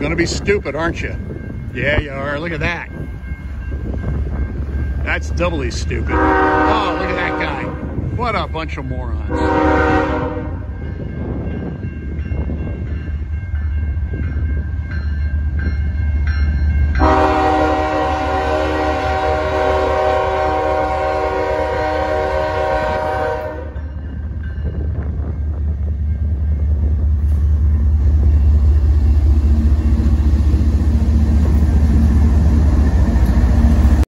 Gonna be stupid, aren't you? Yeah, you are. Look at that. That's doubly stupid. Oh, look at that guy. What a bunch of morons.